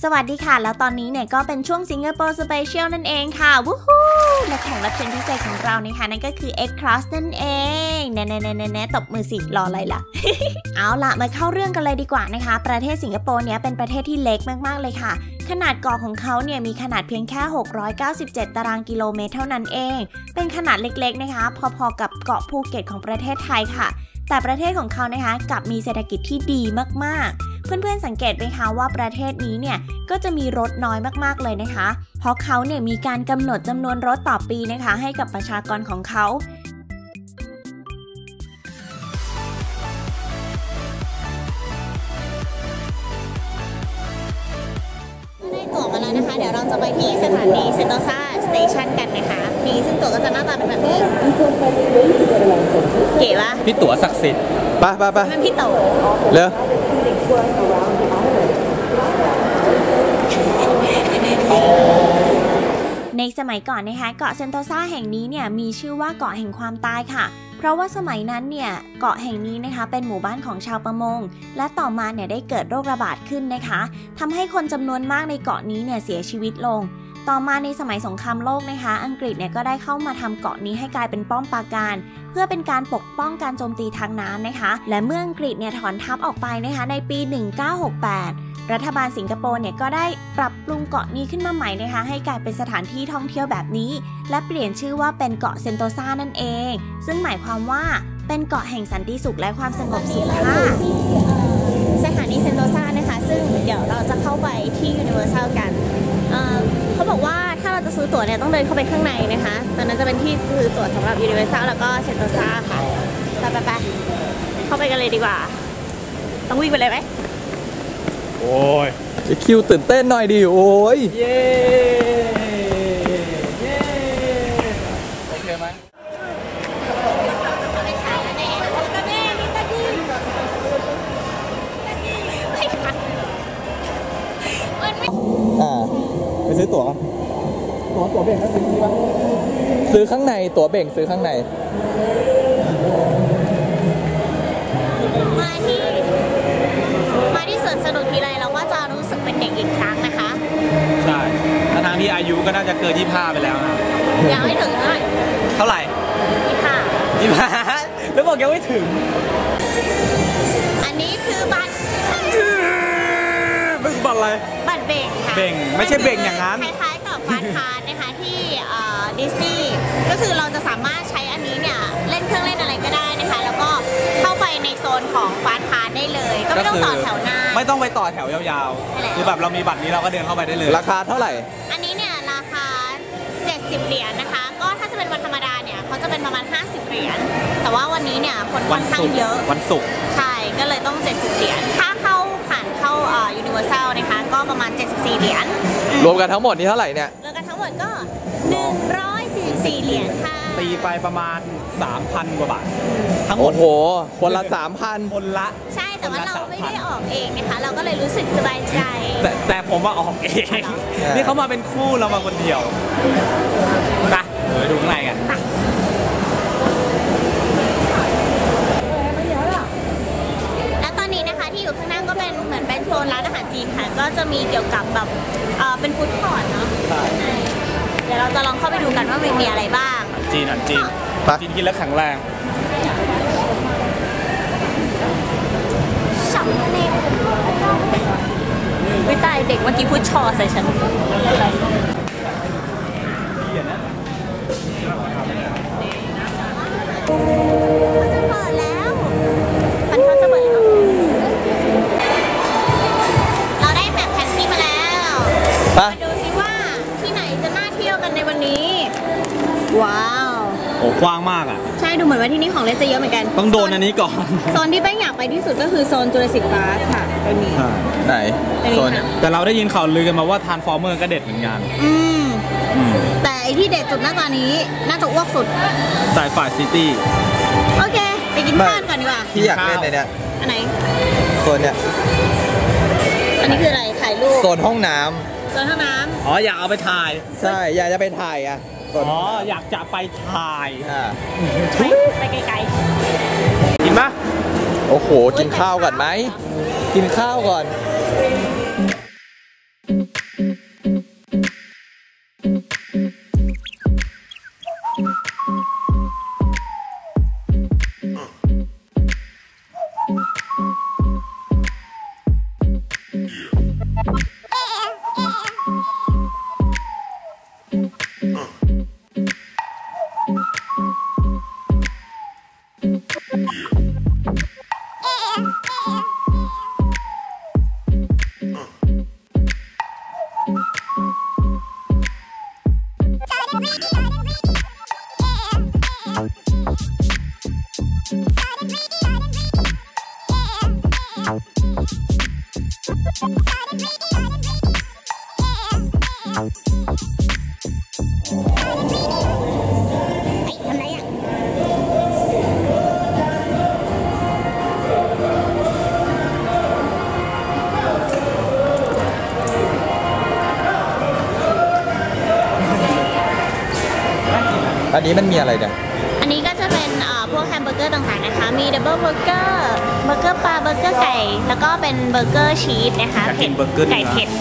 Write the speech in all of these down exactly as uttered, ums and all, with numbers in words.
สวัสดีค่ะแล้วตอนนี้เนี่ยก็เป็นช่วงสิงคโปร์สเปเชียลนั่นเองค่ะวู้ฮู้และแขกรับเชิญพิเศษของเรานะคะนั่นก็คือ X Cross นั่นเองแน่ๆๆๆตบมือสิรออะไรล่ะ เอาล่ะมาเข้าเรื่องกันเลยดีกว่านะคะประเทศสิงคโปร์เนี่ยเป็นประเทศที่เล็กมากๆเลยค่ะขนาดเกาะของเขาเนี่ยมีขนาดเพียงแค่หกร้อยเก้าสิบเจ็ดตารางกิโลเมตรเท่านั้นเองเป็นขนาดเล็กๆนะคะพอๆกับเกาะภูเก็ตของประเทศไทยค่ะแต่ประเทศของเขานะคะกลับมีเศรษฐกิจที่ดีมากๆเพื่อนๆสังเกตไหมคะว่าประเทศนี้เนี่ยก็จะมีรถน้อยมากๆเลยนะคะเพราะเขาเนี่ยมีการกำหนดจำนวนรถต่อปีนะคะให้กับประชากรของเขาได้ตั๋วมาแล้วนะคะเดี๋ยวเราจะไปที่สถานีเซนโตซาสเตชันกันนะคะนี่ซึ่งตั๋วก็จะหน้าตาเป็นแบบนี้เก๋ปะพี่ตั๋วศักดิ์สิทธิ์ไปไปไปมันพี่โตเร็วในสมัยก่อนนะคะเกาะเซนโตซาแห่งนี้เนี่ยมีชื่อว่าเกาะแห่งความตายค่ะเพราะว่าสมัยนั้นเนี่ยเกาะแห่งนี้นะคะเป็นหมู่บ้านของชาวประมงและต่อมาเนี่ยได้เกิดโรคระบาดขึ้นนะคะทำให้คนจำนวนมากในเกาะนี้เนี่ยเสียชีวิตลงต่อมาในสมัยสงครามโลกนะคะอังกฤษเนี่ยก็ได้เข้ามาทำเกาะนี้ให้กลายเป็นป้อมปราการเพื่อเป็นการปกป้องการโจมตีทางน้ำนะคะและเมื่ออังกฤษเนี่ยถอนทัพออกไปนะคะในปีหนึ่งเก้าหกแปดรัฐบาลสิงคโปร์เนี่ยก็ได้ปรับปรุงเกาะนี้ขึ้นมาใหม่นะคะให้กลายเป็นสถานที่ท่องเที่ยวแบบนี้และเปลี่ยนชื่อว่าเป็นเกาะเซนโตซานั่นเองซึ่งหมายความว่าเป็นเกาะแห่งสันติสุขและความสงบสุขค่ะสถานีเซนโตซานะคะซึ่งเดี๋ยวเราจะเข้าไปที่ยูนิเวอร์แซลกันเอ่อเขาบอกว่าถ้าเราจะซื้อตั๋วเนี่ยต้องเดินเข้าไปข้างในนะคะตอนนั้นจะเป็นที่ซื้อตั๋วสำหรับยูนิเวอร์แซลแล้วก็เซนโตซาค่ะไปไปไปเข้าไปกันเลยดีกว่าต้องวิ่งไปเลยไหมโอ้ยจะคิวตื่นเต้นหน่อยดิโอ้ยเย้เย้โอเคไหมอ่าไปซื้อตั๋วกันตั๋วตั๋วเบ่งก็ซื้อที่วะซื้อข้างในตั๋วเบ่งซื้อข้างในมาที่มาที่สวนสนุกทีไรเราก็จะรู้สึกเป็นเด็กอีกครั้งนะคะใช่ทางที่อายุก็น่าจะเกินยี่สิบห้าไปแล้วนะยังไม่ถึงเลยเท่าไหร่ยี่สิบห้ายี่สิบห้าแล้วบอกยังไม่ถึงอันนี้คือบัตรเป็นบัตรอะไรบัตรเบ่งค่ะเบ่งไม่ใช่เบ่งอย่างนั้นคล้ายๆกับฟาสต์พาสนะคะที่ดิสนีย์ก็คือเราจะสามารถใช้อันนี้เนี่ยเล่นเครื่องเล่นอะไรก็ได้นะคะแล้วก็เข้าไปในโซนของฟาสต์พาสได้เลยก็ไม่ต้องต่อแถวหน้าไม่ต้องไปต่อแถวยาวๆคือแบบเรามีบัตรนี้เราก็เดินเข้าไปได้เลยราคาเท่าไหร่อันนี้เนี่ยราคาเจ็ดสิบเหรียญนะคะก็ถ้าจะเป็นวันธรรมดาเนี่ยเขาจะเป็นประมาณห้าสิบเหรียญแต่ว่าวันนี้เนี่ยคนค่อนข้างเยอะวันศุกร์ใช่ก็เลยต้องเจ็ดสิบเหรียญค่าเข้าผ่านเข้าอ่ายูนิเวอร์แซลนะคะก็ประมาณเจ็ดสิบสี่เหรียญรวมกันทั้งหมดนี่เท่าไหร่เนี่ยรวมกันทั้งหมดก็หนึ่งร้อยสี่สิบสี่เหรียญค่ะตีไปประมาณ สามพัน กว่าบาททั้งหมดโอ้โหคนละ สามพันคนละใช่แต่ว่าเราไม่ได้ออกเองนะคะเราก็เลยรู้สึกสบายใจแต่แต่ผมว่าออกเองนี่เขามาเป็นคู่เรามาคนเดียวนะเดี๋ยวดูข้างในกันแล้วตอนนี้นะคะที่อยู่ข้างหน้าก็เป็นเหมือนเป็นโซนร้านอาหารจีนค่ะก็จะมีเกี่ยวกับแบบเออเป็นฟู้ดคอร์ทเนาะเดี๋ยวเราจะลองเข้าไปดูกันว่ามีอะไรบ้างจีนอ่ะจีนจีนกินแล้วแข็งแรงฉับเล็กวิตายเด็กเมื่อกี้พูดชอใส่ฉันเขาจะเปิดแล้วมันเขาจะเปิดแล้วเราได้แบบแผนที่มาแล้วมาดูซิว่าที่ไหนจะน่าเที่ยวกันในวันนี้ว้าวโอ้กว้างมากอ่ะใช่ดูเหมือนว่าที่นี่ของเล่นจะเยอะเหมือนกันต้องโดนอันนี้ก่อนโซนที่แป้งอยากไปที่สุดก็คือโซนจูราสสิคพาร์คค่ะตรงนี้ไหนโซนเนี่ยแต่เราได้ยินข่าวลือกันมาว่าทรานส์ฟอร์เมอร์ก็เด็ดเหมือนกันอืมแต่ไอที่เด็ดสุดหน้าตานี้น่าจะอ้วกสุดสายฝ่ายซิตี้โอเคไปกินข้าวก่อนดีกว่าที่อยากเล่นเลยเนี่ยอันไหนโซนเนี่ยอันนี้คืออะไรถ่ายรูปโซนห้องน้ำโซนห้องน้ำอ๋ออยากเอาไปถ่ายใช่อยากจะไปถ่ายอ่ะอ๋ออยากจะไปถ่ายอ่าไปไกลๆกินปะโอ้โหกินข้าวก่อนไหมกินข้าวก่อนอะไรอ่ะอันนี้มันมีอะไรเนี่ยอันนี้ก็จะเป็นเอ่อพวกแฮมเบอร์เกอร์ต่างๆนะคะมีดับเบิลเบอร์เกอร์เบอร์เกอร์ปลาเบอร์เกอร์ไก่แล้วก็เป็นเบอร์เกอร์ชีสนะคะเผ็ดไก่เผ็ด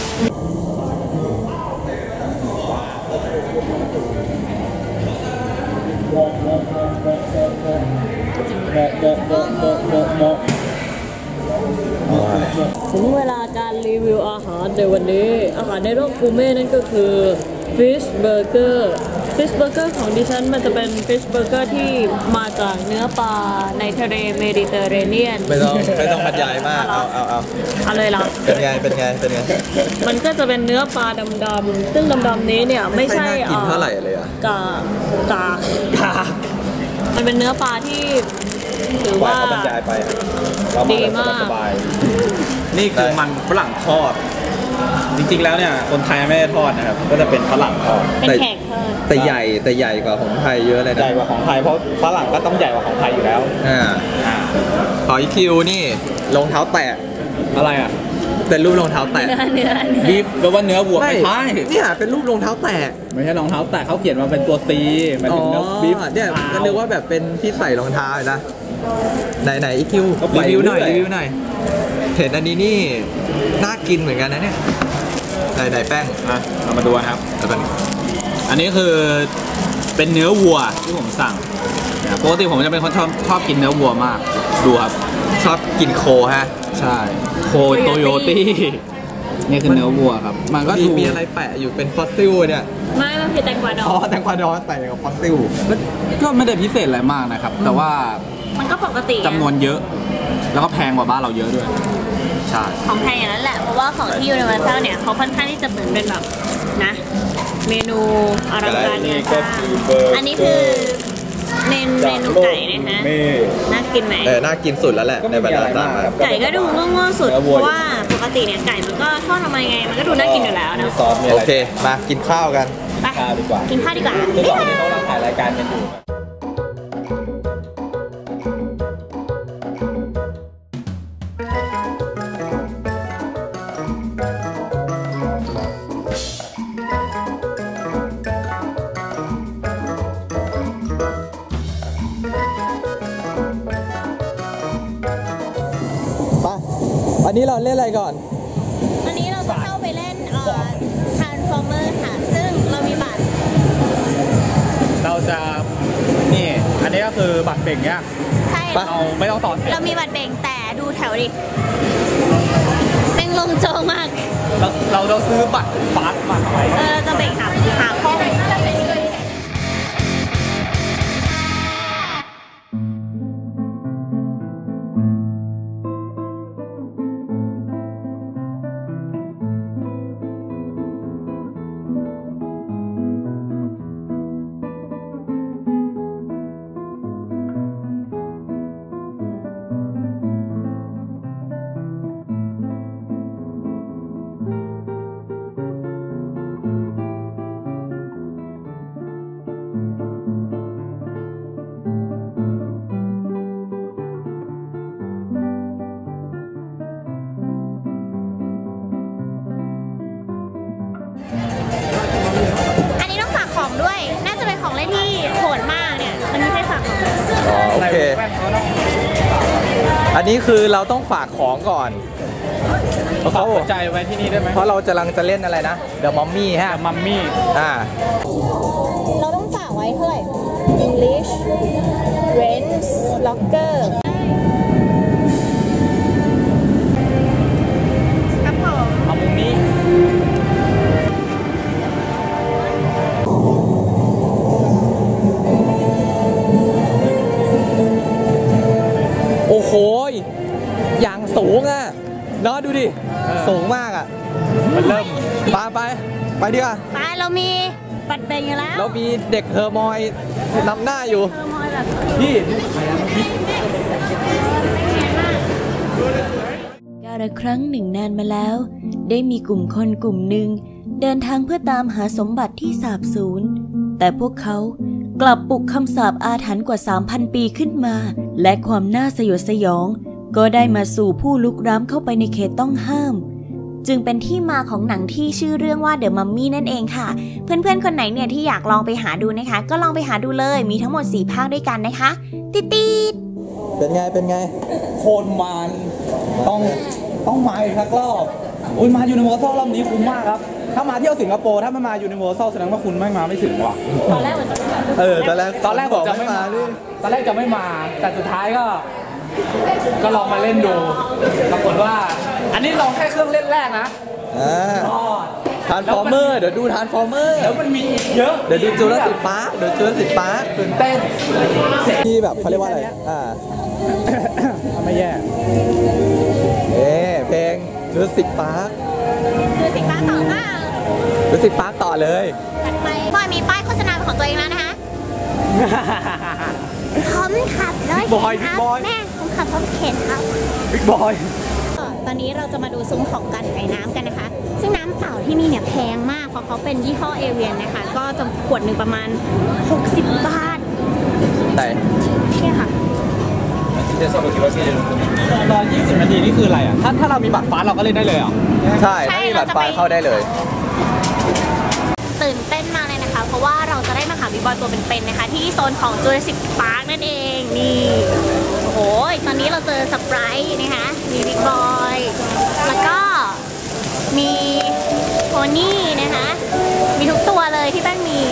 ถึงเวลาการรีวิวอาหารในวันนี้อาหารในรอบกูเม่นั่นก็คือ Fish Burger Fish Burger ของดิฉันมันจะเป็น Fish Burger ที่มาจากเนื้อปลาในทะเลเมดิเตอร์เรเนียนไม่ต้องไม่ต้องบรรยายมากเอาเอาเอาเอาเลยเหรอเป็นไงเป็นไงเป็นไงมันก็จะเป็นเนื้อปลาดำๆซึ่งดำๆนี้เนี่ยไม่ใช่ไม่ค่อยน่ากินเท่าไหร่เลยอะกากกากกากมันเป็นเนื้อปลาที่ถือว่าเขาบรรยายไปเรามาดีแบบมากสบายนี่คือมันฝรั่งทอด จริงๆแล้วเนี่ยคนไทยไม่ได้ทอดนะครับก็จะเป็นฝรั่งทอดเป็นแขกเพิ่มแต่ใหญ่แต่ใหญ่กว่าของไทยเยอะเลยใหนะญ่กว่าของไทยเพราะฝรั่งก็ต้องใหญ่กว่าของไทยอยู่แล้วอ่าขออีคิวนี่รองเท้าแตะอะไรอ่ะเป็นรูปรองเท้าแตะเนื้อเนื้อเนื้อบีฟแปลว่าเนื้อวัวไม่ใช่เนี่ยเป็นรูปรองเท้าแตะไม่ใช่รองเท้าแตะเขาเขียนมาเป็นตัวซีมันอ๋เป็นเนื้ออบีฟเนี่ยก็นึกว่าแบบเป็นที่ใส่รองเท้าเลยนะไหนไหนอีคิวก็ไปรีวิวหน่อยเรื่อยรีวิวหน่อยเห็นอันนี้นี่น่ากินเหมือนกันนะเนี่ยไหนไหนแป้งอ่ะเรามาดูนะครับแล้วกันอันนี้คือเป็นเนื้อวัวที่ผมสั่งนะปกติผมจะเป็นคนชอบชอบกินเนื้อวัวมากดูครับชอบกินโคฮะใช่โคโตโยตี้นี่คือเนื้อวัวครับ มันก็มีดูมีอะไรแปะอยู่เป็นฟอสซิลเนี่ยไม่มันคือแตงกวาดออ๋อง แตงกวาดองใส่กับฟอสซิลก็ไม่ได้พิเศษอะไรมากนะครับ แต่ว่ามันก็ปกติจำนวนเยอะ แล้วก็แพงกว่าบ้านเราเยอะด้วยใช่ของแพงอย่างนั้นแหละ เพราะว่าของที่ Universal เนี่ยเขาค่อนข้างที่จะเหมือนเป็นแบบนะ เมนูอลังการงานสร้างอันนี้คือเมนเมนูไก่นะคะ น่ากินไหมแต่น่ากินสุดแล้วแหละในบรรดาสามครับไก่ก็ดูโง่ๆสุด เพราะว่าปกติเนี่ยไก่มันก็ทอดทำไมไง มันก็ดูน่ากินอยู่แล้วนะซอสมีโออะไรเคมากินข้าวกันไปข้าวดีกว่ากินข้าวดีกว่าคือสองคนนี้เขากำลังถ่ายรายการกันอยู่ไปอันนี้เราเล่นอะไรก่อนวันนี้เราจะเข้าไปเล่นเอ่อ Transformer ค่ะ ซึ่งเรามีบัตรเราจะนี่อันนี้ก็คือบัตรเบ่งเนี่ยใช่ไปเราไม่ต้องต่อแถวเรามีบัตรเบ่งแต่ดูแถวดิเป็นลงโจมากเราเราเราซื้อบัตรฟาสต์มาทำไมเออจะเบ่งหาหาข้อมูล อันนี้ต้องฝากของด้วย น่าจะเป็นของเล่นที่โหดมากเนี่ย มันไม่ใช่ฝากของอ๋อโอเค อันนี้คือเราต้องฝากของก่อนเราฝากหัวใจไว้ที่นี่ได้ไหมเพราะเราจะกำลังจะเล่นอะไรนะ The Mummy ฮะมัมมี่อ่าเราต้องฝากไว้เท่าไหร่ English Rent Locker ครับผมเอามุมนี้โอ้โหยอย่างสูงอ่ะเนาะดูดิ สูงมากอ่ะมันเริ่มไปไปไปดีกว่าไปเรามีบัตรเบ่งอยู่แล้วเรามีเด็กเฮอร์มอยนำหน้าอยู่เออมอยแบบพี่กาลครั้งหนึ่งนานมาแล้ว ได้มีกลุ่มคนกลุ่มหนึ่งเดินทางเพื่อตามหาสมบัติที่สาบสูญแต่พวกเขากลับปลุกคำสาปอาถรรพ์กว่า สามพัน ปีขึ้นมาและความน่าสยดสยองก็ได้มาสู่ผู้ลุกรามเข้าไปในเขตต้องห้ามจึงเป็นที่มาของหนังที่ชื่อเรื่องว่า The Mummy นั่นเองค่ะเพื่อนๆคนไหนเนี่ยที่อยากลองไปหาดูนะคะก็ลองไปหาดูเลยมีทั้งหมดสี่ภาคด้วยกันนะคะติดๆเป็นไงเป็นไงโคตรมันต้องต้องมาอีกสักรอบอุ้ยมายูนิเวอร์แซลรอบนี้คุ้มมากครับถ้ามาเที่ยวสิงคโปร์ถ้าไม่มายูนิเวอร์แซลแสดงว่าคุณไม่มาไม่ถึงว่ะตอนแรกมันจะเออตอนแรกตอนแรกผมจะไม่มาตอนแรกจะไม่มาแต่สุดท้ายก็ก็ลองมาเล่นดูปรากฏว่าอันนี้ลองแค่เครื่องเล่นแรกนะอ่าทานฟอร์เมอร์เดี๋ยวดูทานฟอร์เมอร์แล้วมันมีอีกเยอะเดี๋ยวดูจูราสสิคพาร์คเดี๋ยวจูราสสิคพาร์คตื่นเต้นที่แบบเขาเรียกว่าอะไรอ่าไม่แย่เอ๊เพลงจูราสสิคพาร์คจูราสสิคพาร์คต่อมาจูราสสิคพาร์คต่อเลยถัดไปบอยมีป้ายโฆษณาของตัวเองแล้วนะคะผมขับรถครับแม่ผมขับรถเข็นครับบิ๊กบอยตอนนี้เราจะมาดูซุ้มของการขายน้ำกันนะคะซึ่งน้ำเปล่าที่นี่เนี่ยแพงมากเพราะเขาเป็นยี่ห้อเอเวียนนะคะก็จะขวดหนึ่งประมาณหกสิบบาทใช่ใช่ค่ะตอนยี่สิบนาทีนี่คืออะไรอ่ะถ้าถ้าเรามีบัตรฟ้าเราก็เล่นได้เลยอ่ะใช่ถ้ามีบัตรฟ้าเข้าได้เลยตื่นเต้นมากเลยนะคะเพราะว่าเราจะได้มาหาบิ๊กบอยตัวเป็นๆนะคะที่โซนของ Jurassic Park นั่นเองนี่โอ้โหตอนนี้เราเจอสไปร์นะคะมีบิ๊กบอยแล้วก็มีโพนี่นะคะมีทุกตัวเลยที่แป้งมี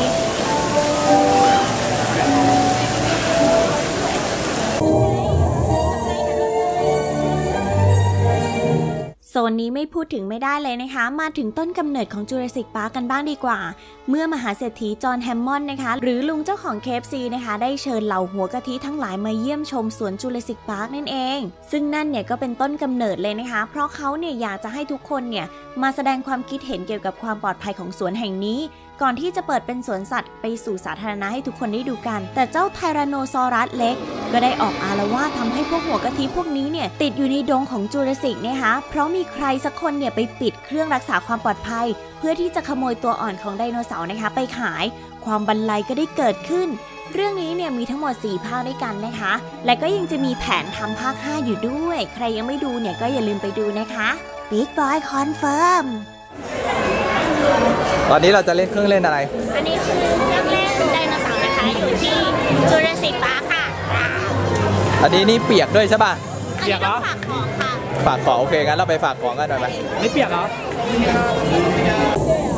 โซนนี้ไม่พูดถึงไม่ได้เลยนะคะมาถึงต้นกำเนิดของ Jurassic Park กันบ้างดีกว่าเมื่อมหาเศรษฐีจอห์นแฮมมอนด์นะคะหรือลุงเจ้าของ เค เอฟ ซี นะคะได้เชิญเหล่าหัวกะทิทั้งหลายมาเยี่ยมชมสวน Jurassic Park นั่นเองซึ่งนั่นเนี่ยก็เป็นต้นกำเนิดเลยนะคะเพราะเขาเนี่ยอยากจะให้ทุกคนเนี่ยมาแสดงความคิดเห็นเกี่ยวกับความปลอดภัยของสวนแห่งนี้ก่อนที่จะเปิดเป็นสวนสัตว์ไปสู่สาธารณะให้ทุกคนได้ดูกันแต่เจ้าไทแรนโนซอรัสเล็กก็ได้ออกอาละวาดทำให้พวกหัวกะทิพวกนี้เนี่ยติดอยู่ในดงของจูราสสิกนะคะเพราะมีใครสักคนเนี่ยไปปิดเครื่องรักษาความปลอดภัยเพื่อที่จะขโมยตัวอ่อนของไดโนเสาร์นะคะไปขายความบันไลก็ได้เกิดขึ้นเรื่องนี้เนี่ยมีทั้งหมดสี่ภาคด้วยกันนะคะและก็ยังจะมีแผนทำภาคห้าอยู่ด้วยใครยังไม่ดูเนี่ยก็อย่าลืมไปดูนะคะ Big Boy Confirm ตอนนี้เราจะเล่นเครื่องเล่นอะไรอันนี้คือเครื่องเล่นไดโนเสาร์นะคะอยู่ที่ Jurassic Park ค่ะอันนี้นี่เปียกด้วยใช่ป่ะเปียกเหรอฝากของค่ะฝากของโอเคงั้นเราไปฝากของกันหน่อยไหมไม่เปียกเหรอ